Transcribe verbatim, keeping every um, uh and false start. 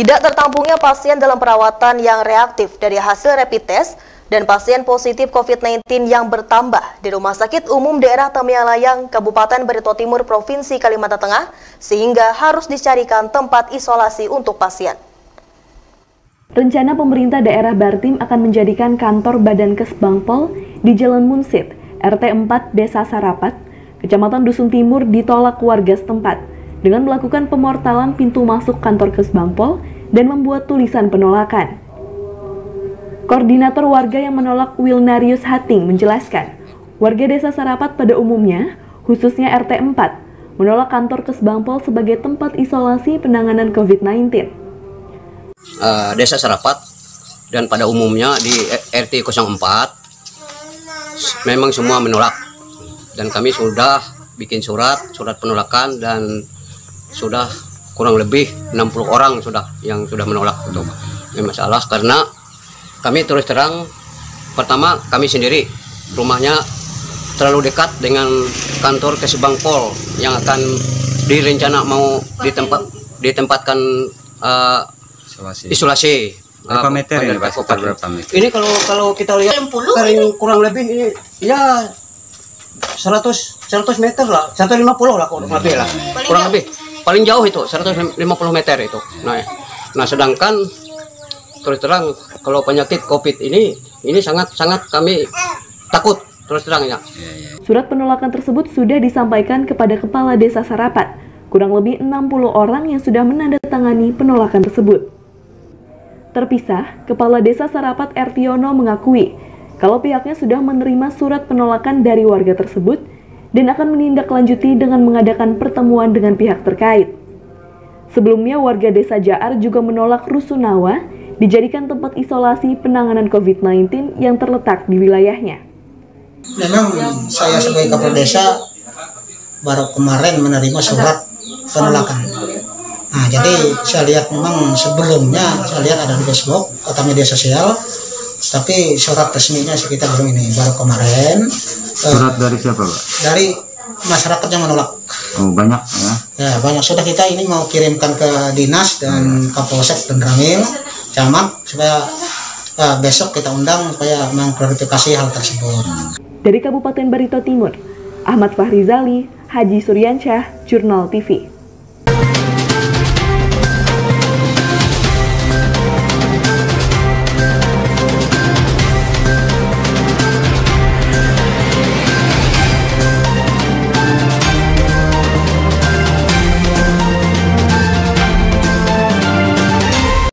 Tidak tertampungnya pasien dalam perawatan yang reaktif dari hasil rapid test dan pasien positif covid sembilan belas yang bertambah di Rumah Sakit Umum Daerah Tamialayang, Kabupaten Barito Timur, Provinsi Kalimantan Tengah, sehingga harus dicarikan tempat isolasi untuk pasien. Rencana pemerintah daerah Bartim akan menjadikan kantor Badan Kesbangpol di Jalan Munsit, R T empat Desa Sarapat, Kecamatan Dusun Timur ditolak warga setempat dengan melakukan pemortalan pintu masuk kantor Kesbangpol dan membuat tulisan penolakan. Koordinator warga yang menolak Wilnarius Hating menjelaskan, warga Desa Sarapat pada umumnya, khususnya R T empat, menolak kantor Kesbangpol sebagai tempat isolasi penanganan covid sembilan belas. Uh, Desa Sarapat dan pada umumnya di R T nol empat memang semua menolak, dan kami sudah bikin surat surat penolakan dan sudah kurang lebih enam puluh orang sudah yang sudah menolak untuk ini masalah, karena kami terus terang, pertama kami sendiri rumahnya terlalu dekat dengan kantor Kesbangpol yang akan direncana mau ditempat ditempatkan uh, isolasi. isolasi. Berapa uh, meter ini, Pak? Berapa meter? Ini kalau kalau kita lihat paling kurang lebih ini ya seratus meter lah, seratus lima puluh lah kurang lebih lah. Kurang lebih. Paling jauh itu seratus lima puluh meter itu. Nah, nah sedangkan terus terang kalau penyakit Covid ini ini sangat sangat kami takut terus terang ya. Surat penolakan tersebut sudah disampaikan kepada Kepala Desa Sarapat. Kurang lebih enam puluh orang yang sudah menandatangani penolakan tersebut. Terpisah, Kepala Desa Sarapat Ertiono mengakui kalau pihaknya sudah menerima surat penolakan dari warga tersebut dan akan menindaklanjuti dengan mengadakan pertemuan dengan pihak terkait. Sebelumnya, warga Desa Jaar juga menolak Rusunawa dijadikan tempat isolasi penanganan covid sembilan belas yang terletak di wilayahnya. Memang saya sebagai Kepala Desa baru kemarin menerima surat penolakan. Nah, jadi saya lihat memang sebelumnya saya lihat ada di Facebook atau media sosial, tapi surat resminya sekitar belum ini, baru kemarin. Surat dari siapa, Pak? Dari masyarakat yang menolak. Oh, banyak ya? Ya, banyak. Sudah kita ini mau kirimkan ke dinas dan Kapolsek dan Ramil, camat, supaya uh, besok kita undang supaya mengklarifikasi hal tersebut. Dari Kabupaten Barito Timur, Ahmad Fahrizali, Haji Suryansyah, Jurnal T V.